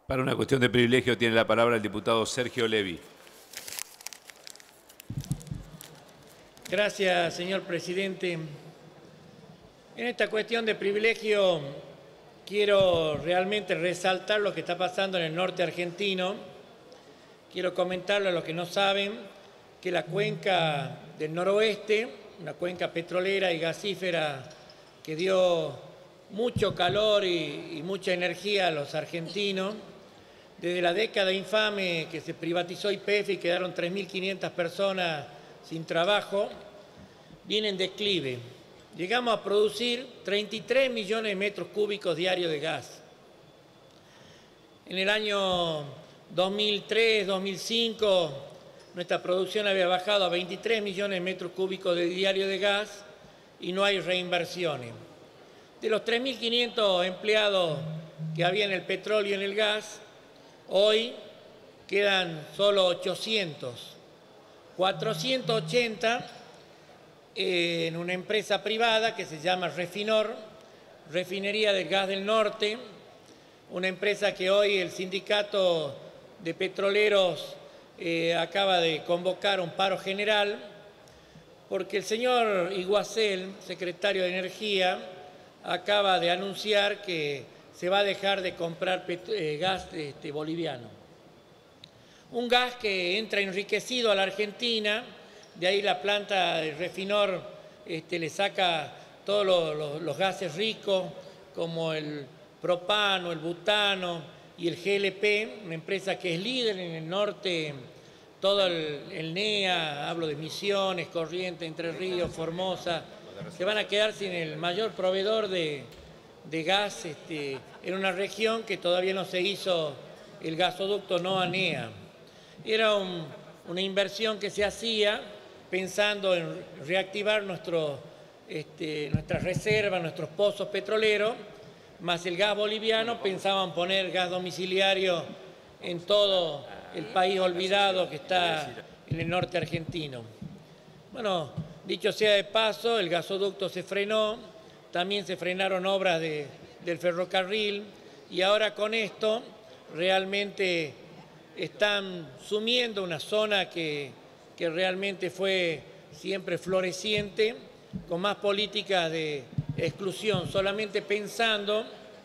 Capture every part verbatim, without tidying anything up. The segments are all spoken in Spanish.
Para una cuestión de privilegio tiene la palabra el diputado Sergio Levi. Gracias, señor presidente. En esta cuestión de privilegio quiero realmente resaltar lo que está pasando en el norte argentino. Quiero comentarle a los que no saben que la cuenca del noroeste, una cuenca petrolera y gasífera que dio mucho calor y, y mucha energía a los argentinos, desde la década infame que se privatizó Y P F y quedaron tres mil quinientas personas sin trabajo, viene en declive. Llegamos a producir treinta y tres millones de metros cúbicos diarios de gas. En el año dos mil tres, dos mil cinco, nuestra producción había bajado a veintitrés millones de metros cúbicos de diario de gas y no hay reinversiones. De los tres mil quinientos empleados que había en el petróleo y en el gas, hoy quedan solo ochocientos, cuatrocientos ochenta en una empresa privada que se llama Refinor, Refinería del Gas del Norte, una empresa que hoy el sindicato de petroleros eh, acaba de convocar un paro general porque el señor Iguacel, secretario de Energía, acaba de anunciar que se va a dejar de comprar eh, gas este, boliviano. Un gas que entra enriquecido a la Argentina, de ahí la planta de Refinor este, le saca todos los, los, los gases ricos, como el propano, el butano y el G L P, una empresa que es líder en el norte, todo el, el N E A, hablo de Misiones, Corrientes, Entre Ríos, Formosa, se van a quedar sin el mayor proveedor de, de gas este, en una región que todavía no se hizo el gasoducto NOA-NEA. Era un, una inversión que se hacía pensando en reactivar nuestro, este, nuestras reservas, nuestros pozos petroleros, más el gas boliviano, pensaban poner gas domiciliario en todo el país olvidado que está en el norte argentino. Bueno, dicho sea de paso, el gasoducto se frenó, también se frenaron obras de, del ferrocarril y ahora con esto realmente están sumiendo una zona que, que realmente fue siempre floreciente, con más políticas de exclusión, solamente pensando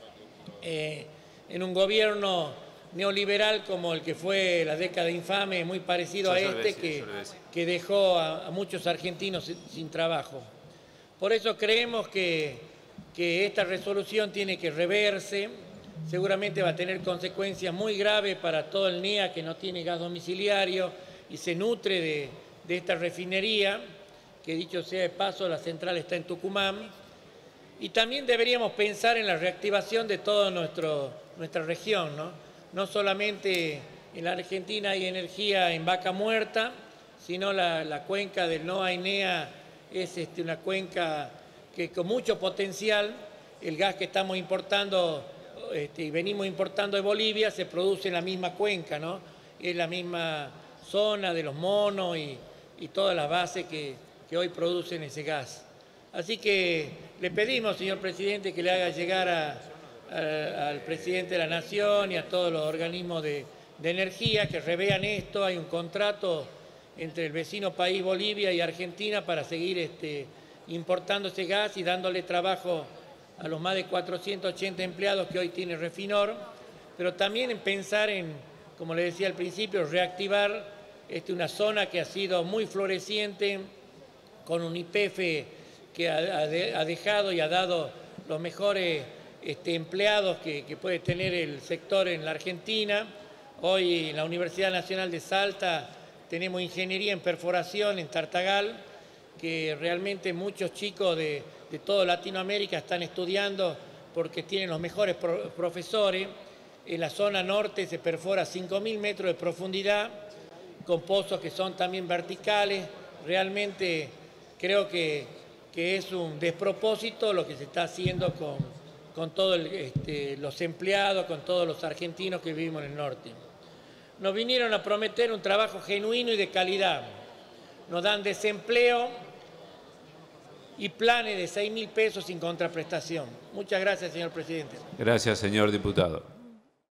eh, en un gobierno neoliberal como el que fue la década infame, muy parecido a este, que, que dejó a, a muchos argentinos sin trabajo. Por eso creemos que, que esta resolución tiene que reverse, seguramente va a tener consecuencias muy graves para todo el N E A que no tiene gas domiciliario y se nutre de, de esta refinería, que dicho sea de paso, la central está en Tucumán. Y también deberíamos pensar en la reactivación de toda nuestra región, ¿no? No solamente en la Argentina hay energía en Vaca Muerta, sino la, la cuenca del NOA y N E A es este, una cuenca que con mucho potencial, el gas que estamos importando este, y venimos importando de Bolivia se produce en la misma cuenca, ¿no? Es la misma zona de los monos y, y todas las bases que, que hoy producen ese gas. Así que le pedimos, señor presidente, que le haga llegar a, a, al presidente de la Nación y a todos los organismos de, de energía que revean esto. Hay un contrato entre el vecino país Bolivia y Argentina para seguir este, importando ese gas y dándole trabajo a los más de cuatrocientos ochenta empleados que hoy tiene Refinor, pero también en pensar en, como le decía al principio, reactivar este, una zona que ha sido muy floreciente, con un Y P F que ha, ha dejado y ha dado los mejores este, empleados que, que puede tener el sector en la Argentina. Hoy en la Universidad Nacional de Salta tenemos ingeniería en perforación en Tartagal, que realmente muchos chicos de, de toda Latinoamérica están estudiando porque tienen los mejores pro, profesores. En la zona norte se perfora cinco mil metros de profundidad, con pozos que son también verticales. Realmente creo que, que es un despropósito lo que se está haciendo con, con todos este, los empleados, con todos los argentinos que vivimos en el norte. Nos vinieron a prometer un trabajo genuino y de calidad. Nos dan desempleo y planes de seis mil pesos sin contraprestación. Muchas gracias, señor presidente. Gracias, señor diputado.